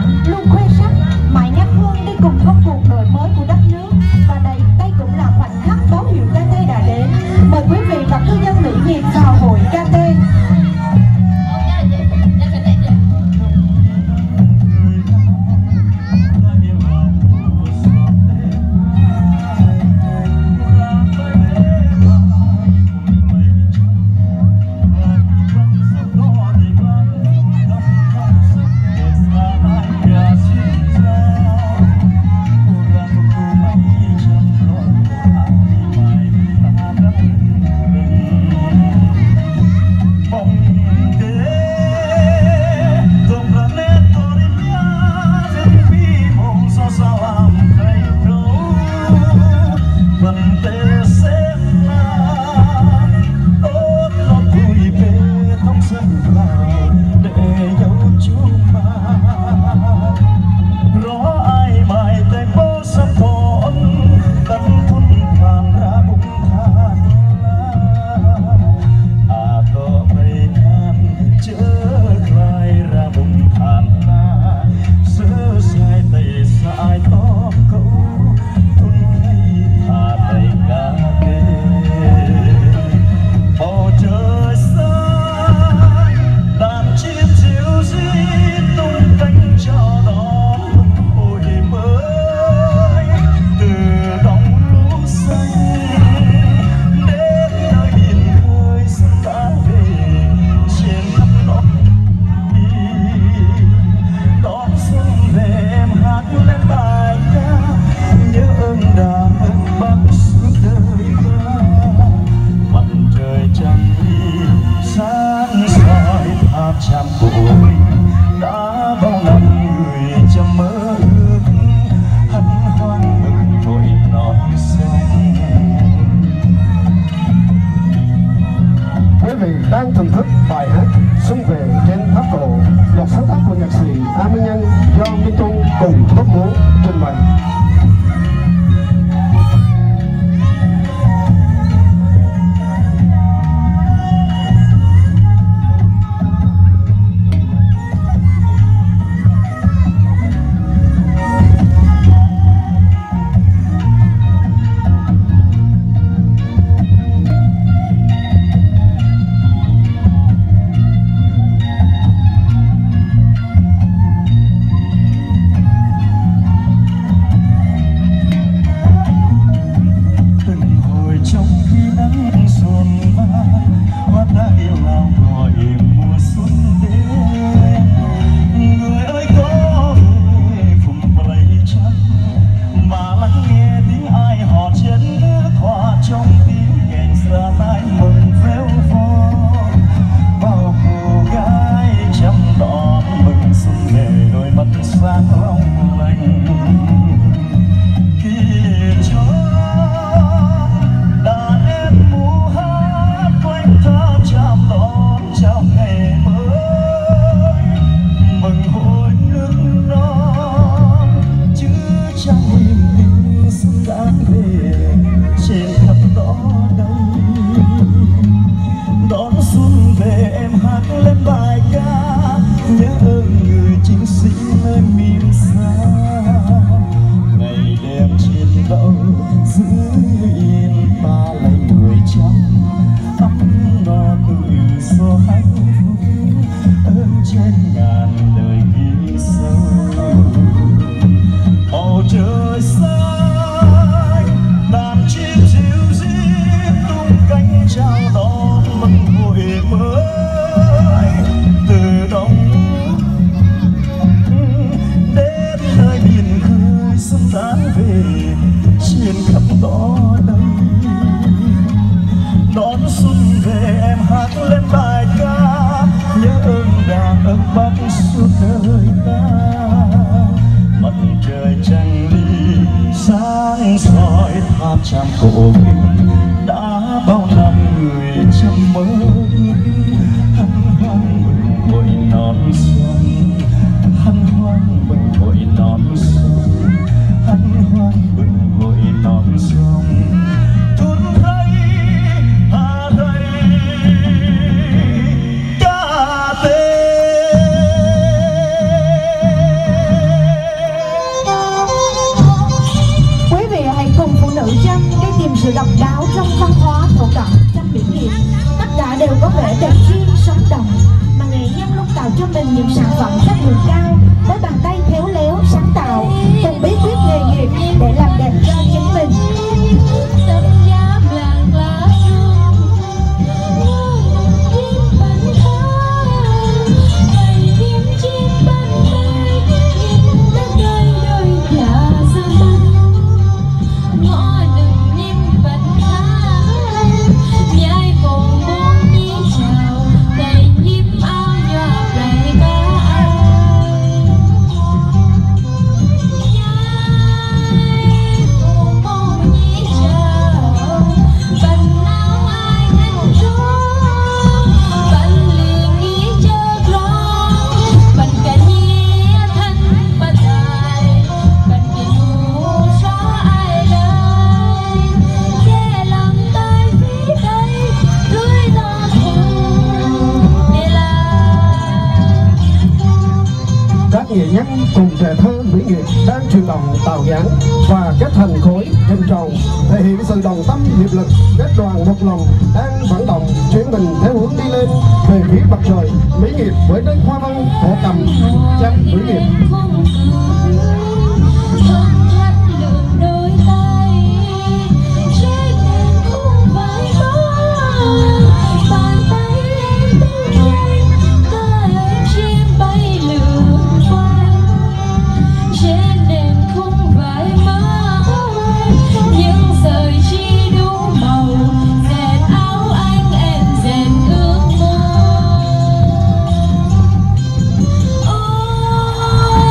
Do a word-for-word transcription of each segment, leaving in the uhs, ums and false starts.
luôn khoe sắc, mãi nhắc hương đi cùng công cuộc đổi mới của đất nước. Và đây, đây cũng là khoảnh khắc báo hiệu ca tê đã đến. Mời quý vị và cư dân Mỹ Nghiệp vào hội ca tê. Đang thưởng thức bài hát Xuân Về Trên Tháp Cổ, một sáng tác của nhạc sĩ A Minh Nhân do Minh Trung cùng tốp múa trình bày. Trăm cổ kinh đã bao năm người trong mơ hân hoan mừng hội non xuân, hân hoan mừng hội non xuân, hân hoan mừng hội non xuân. Tuôn thấy hà đây ca tê. sự độc đáo trong văn hóa thổ cẩm tranh biển nghiệp. Tất cả đều có vẻ đẹp riêng sống động, mà nghệ nhân luôn tạo cho mình những sản phẩm chất lượng cao với bàn tay khéo léo sáng tạo cùng bí quyết nghề nghiệp để làm đẹp cho chính mình. Nghệ nhân cùng trẻ thơ mỹ nghiệp đang chuyển động tạo dáng và kết thành khối hình tròn, thể hiện sự đồng tâm hiệp lực, kết đoàn một lòng, đang vận động chuyển mình theo hướng đi lên về phía mặt trời. Mỹ nghiệp với đất hoa văn thổ cẩm tranh mỹ nghiệp. Oh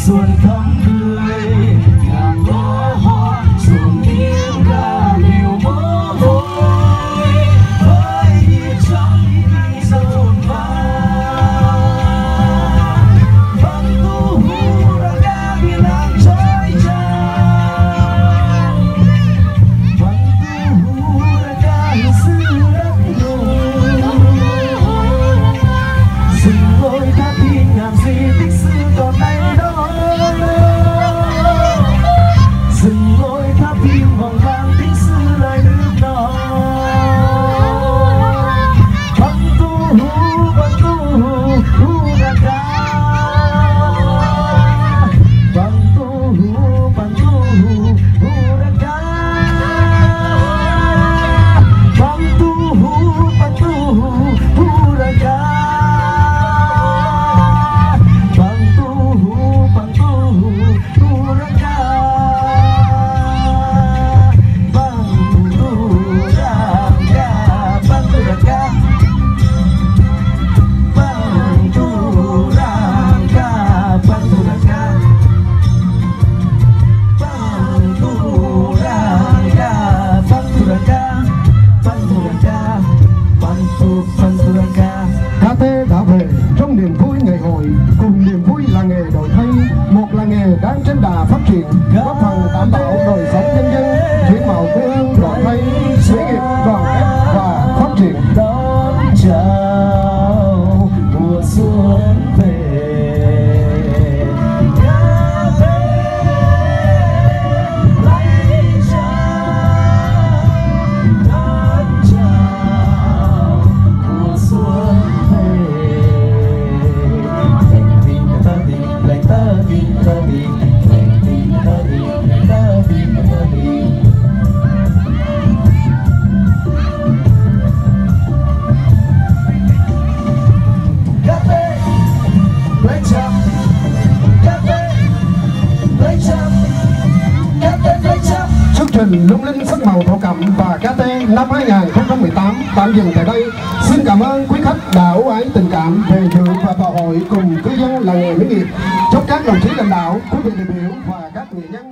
xuân thắm tươi ngàn bó hoa xuồng tiếng ca nhiều mơ vội với nhịp trong dâu vàng vẫn tu hú ra ga vì nàng trói trang vẫn tu hú ra ga như xưa đất đồi dừng lối tháp đi ngàn di tích xưa còn đây đó dừng lối tháp phim vòng vang tiếng xưa lời nước đó vẫn tu hú vẫn tu hú hú ra ca vẫn tu hú vẫn tu hú hú ra ca vẫn tu hú vẫn tu hú hú ra ca vẫn tu hú vẫn tu hú hú ra ca Cá Tê đã về trong niềm vui ngày hội cùng niềm vui làng nghề đổi thay, một làng nghề đang trên đà phát triển, góp phần đảm bảo đời sống nhân dân, chuyển màu quê hương đổi thay, sự nghiệp đoàn kết và phát triển. Đón chào mùa xuân về Cá Tê lấy chào đón chào mùa xuân về lành tình ta tình lành ta tình ta tình lành tình ta tình lành ta tình ta tình Cá Tê lấy chào Cá Tê lấy chào Cá Tê lấy chào. Chương trình lung linh sắc màu thổ cẩm và Cá Tê năm hai nghìn không trăm mười tám tạm dừng tại đây. Xin cảm ơn quý khách đã ưu ái tình cảm về dự và vào hội cùng cư dân làng nghề Mỹ Nghiệp. Chúc các đồng chí lãnh đạo, quý vị đại biểu và các nghệ nhân